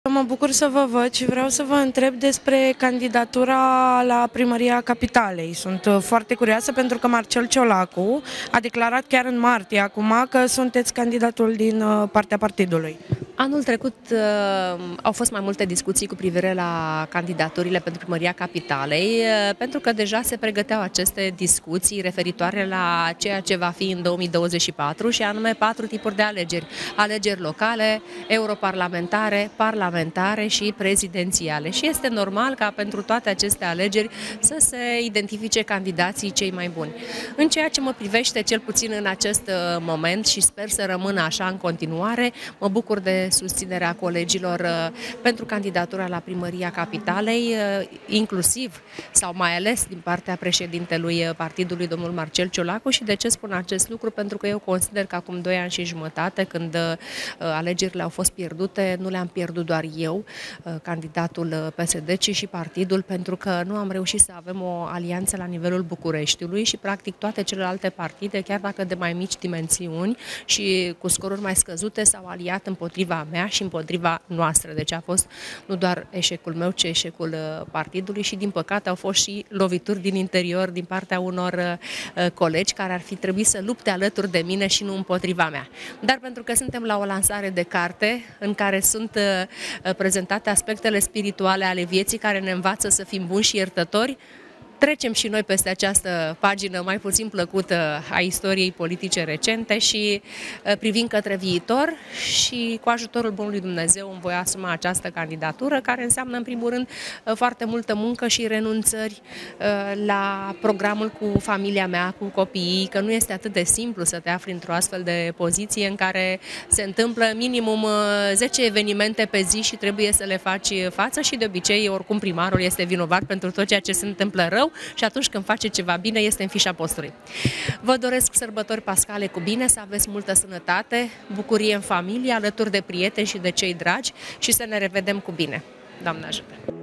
Mă bucur să vă văd și vreau să vă întreb despre candidatura la Primăria Capitalei. Sunt foarte curioasă pentru că Marcel Ciolacu a declarat chiar în martie acum că sunteți candidatul din partea partidului. Anul trecut au fost mai multe discuții cu privire la candidaturile pentru Primăria Capitalei, pentru că deja se pregăteau aceste discuții referitoare la ceea ce va fi în 2024 și anume 4 tipuri de alegeri. Alegeri locale, europarlamentare, parlamentare și prezidențiale. Și este normal ca pentru toate aceste alegeri să se identifice candidații cei mai buni. În ceea ce mă privește, cel puțin în acest moment, și sper să rămână așa în continuare, mă bucur de susținerea colegilor pentru candidatura la Primăria Capitalei, inclusiv sau mai ales din partea președintelui partidului, domnul Marcel Ciolacu. Și de ce spun acest lucru? Pentru că eu consider că acum 2 ani și jumătate, când alegerile au fost pierdute, nu le-am pierdut doar eu, candidatul PSD, ci și partidul, pentru că nu am reușit să avem o alianță la nivelul Bucureștiului și practic toate celelalte partide, chiar dacă de mai mici dimensiuni și cu scoruri mai scăzute, s-au aliat împotriva mea și împotriva noastră. Deci a fost nu doar eșecul meu, ci eșecul partidului și din păcate au fost și lovituri din interior din partea unor colegi care ar fi trebuit să lupte alături de mine și nu împotriva mea. Dar pentru că suntem la o lansare de carte în care sunt prezentate aspectele spirituale ale vieții care ne învață să fim buni și iertători, trecem și noi peste această pagină mai puțin plăcută a istoriei politice recente și privim către viitor și cu ajutorul Bunului Dumnezeu îmi voi asuma această candidatură, care înseamnă în primul rând foarte multă muncă și renunțări la programul cu familia mea, cu copiii, că nu este atât de simplu să te afli într-o astfel de poziție în care se întâmplă minimum 10 evenimente pe zi și trebuie să le faci față și de obicei oricum primarul este vinovat pentru tot ceea ce se întâmplă rău și atunci când face ceva bine este în fișa postului. Vă doresc sărbători pascale cu bine, să aveți multă sănătate, bucurie în familie, alături de prieteni și de cei dragi și să ne revedem cu bine. Doamne ajută!